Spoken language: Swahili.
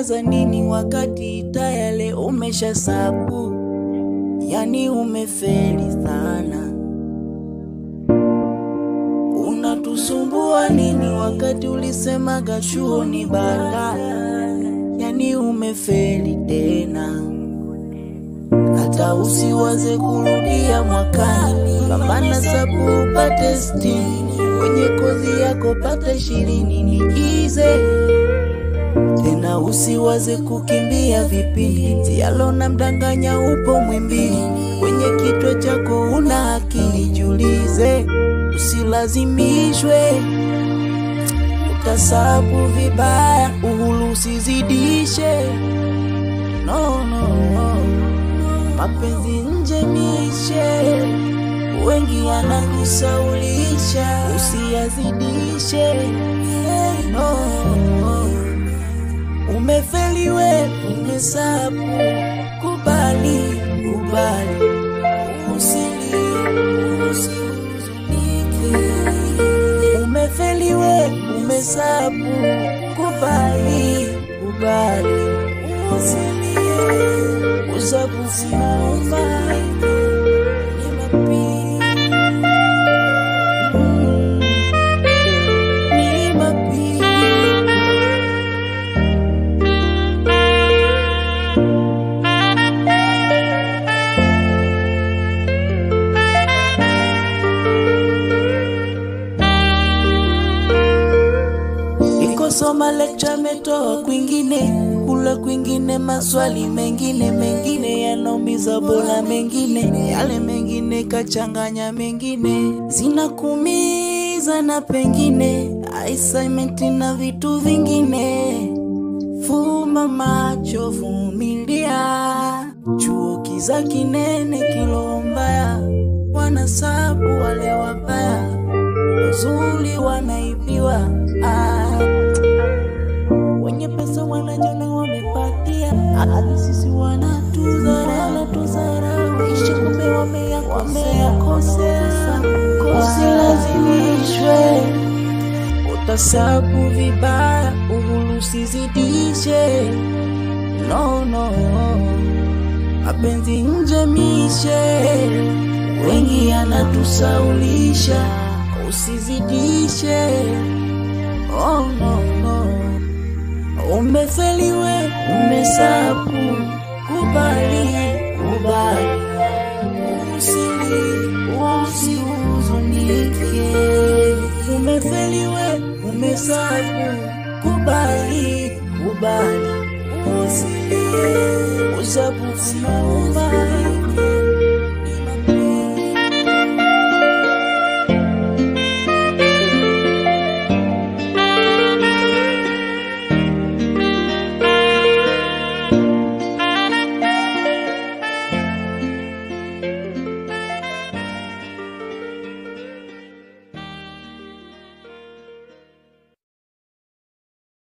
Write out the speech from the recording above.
unawaza nini wakati tayale umesha sabu? Yani umefeli sana. Unatusumbua nini wakati ulisemaga chuo ni baadaye? Yani umefeli tena. Hata usiwaze kurudia mwakani, pambana sabu upate 60. Kwenye kozi yako pata 20 ni easy. Tena usiwaze kukimbia vipindi, sialona mdanganya upo Mwimbili. Kwenye kichwa chako una akili, jiulize, usilazimishwe. Utasabu vibaya, uhuru usizidishe. No, no, no. Mapenzi nje mishe, wengi anakusaulisha, usiyazidishe. No, no. Umefeli we, umesabu, kubali, kubali. Usihuzunike. Umefeli we, umesabu, kubali, kubali. Usabu simama, ni mapili, ni mapili. Soma lecture metoa kwingine, kula kwingine, maswali mengine yanaumiza bora mengine, yale mengine kachanganya mengine, zinakumiza na pengine assignment na vitu vingine. Fuma macho, vumilia, chuo kiza kinene kilo mbaya. Wanasabu wale wabaya, uzuri wanaibiwa. Wenye pesa wanajona wamepatia, hadi sisi wanatudharau. Ishi kumbe wameyakosea. Usilazimishwe. Utasabu vibaya, uhuru usizidishe. No, no. Mapenzi nje mishe, wengi anatusaulisha, usizidishe. Oh no, no. Umefeli we, umesabu, kubali, kubali. Usihuzunike. Umefeli we, umesabu, kubali, kubali. Usabu simama.